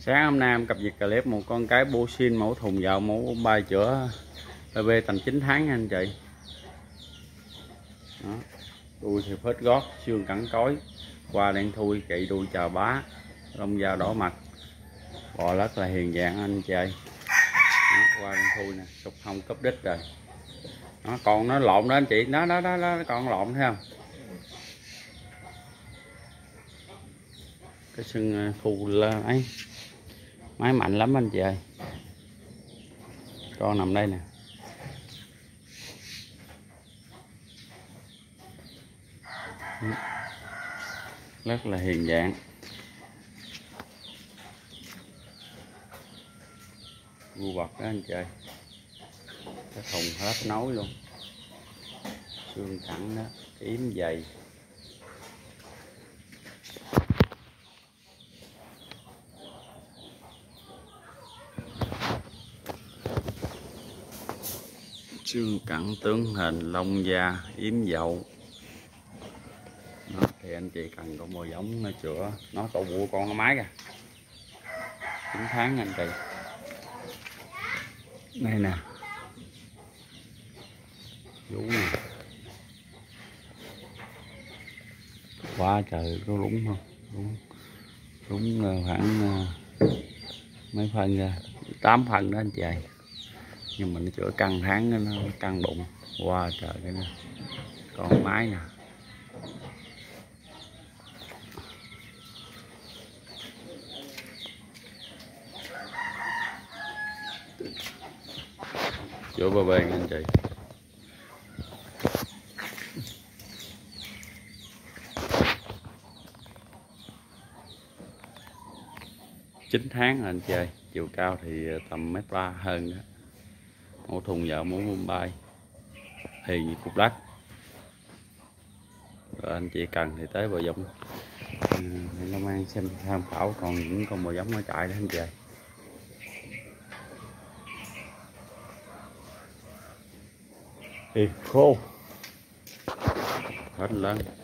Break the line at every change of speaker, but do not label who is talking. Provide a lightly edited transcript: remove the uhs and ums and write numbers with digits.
Sáng hôm nay em cập nhật clip một con cái Boxing mẫu thùng dạo mẫu bay chữa BB tầm 9 tháng nha anh chị. Đó. Đuôi thì phết gót, xương cẳng cối, qua đen thui, chạy đuôi chà bá, lông da đỏ mặt, bò rất là hiền dạng anh chị. Qua đen thui nè, sụp hông cúp đít rồi. Nó còn nó lộn đó anh chị, đó còn lộn thấy không? Cái sưng thu lên ấy, máy mạnh lắm anh chị ơi. Con nằm đây nè. Rất là hiền dạng. Vua bật đó anh chị ơi. Cái thùng hết nối luôn. Xương cẳng đó, yếm dày. Xương cẳng tướng hình, lông da yếm dậu. Đó, thì anh chị cần có một giống chữa nó tổ bụa con nó mái kìa, 9 tháng anh chị. Đây nè, vú nè, quá trời có rúng không, rúng khoảng mấy phân ra, 8 phân đó anh chị. Nhưng mà nó chữa căng tháng, nó căng bụng, quá trời cái nè, con mái nè. Chữa bờ bê anh chị. Chín tháng anh chị ơi, chiều cao thì tầm 1m3 hơn đó. Mẫu thùng vợ mẫu Mumbai, hiền như cục đất. Rồi anh chị cần thì tới bò giống nó mang xem tham khảo, còn những con bò giống nó chạy đó anh chị ơi. Thì khô hết lớn.